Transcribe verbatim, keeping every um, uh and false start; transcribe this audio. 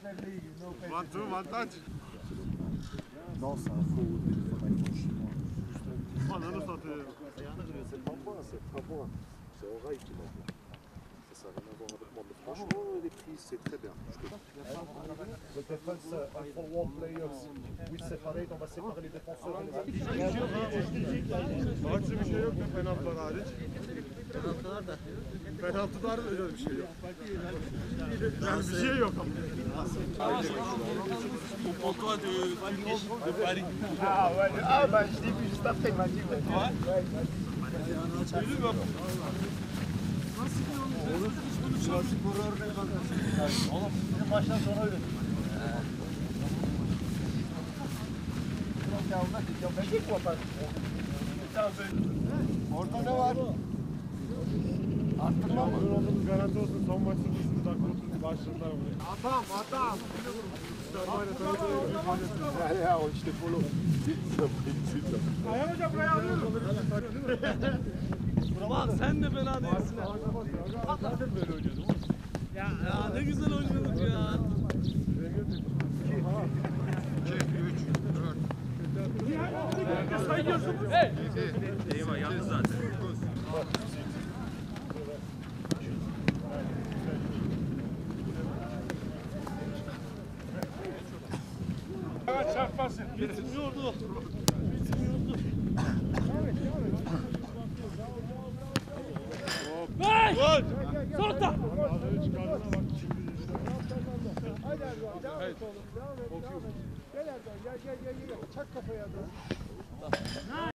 One, two, one touch. Non, c'est un faux téléphone iPhone chinois. Ananı satayım. C'est pas moi, c'est pas moi. C'est Oreille qui m'a dit. Ça n'a rien à voir avec moi. Mais franchement, les prix, c'est très bien. The defense uh, and for one players. We separate, on va séparer les défenseurs et les attaquants. Maçta bir şey yok mu penaltılar hariç? Penaltılar da. Penaltılar da öyle bir şey yok. Yani bir şey yok ama. Pour toi de, de Paris. Ah ouais, ah bah je l'ai vu juste après, il m'a dit ouais. Ouais. Ouais, il m'a dit. Yürü bak. Oğlum bizim maçtan sonra öyle. Orada ne var? Arttırma mı? Olduğumuz garanti olsun. Son maçta dışında kurtulmuş başladılar buraya. Atam, atam. Allez, Aaron, je t'ai follow. Ayhan Hoca buraya alıyorum. Bak sen de fena değilsin. Zaten böyle oynuyordum. Ya, ya ne güzel oynuyorduk ya. Hey! Eyvah yandı zaten. Evet çarpmasın. Bitmiyordu. Bitmiyordu. Hey! Sorta! Haydi Erdoğan, devam et oğlum, devam et, devam et. Gel Erdoğan, gel gel gel gel. Çak kafaya Erdoğan.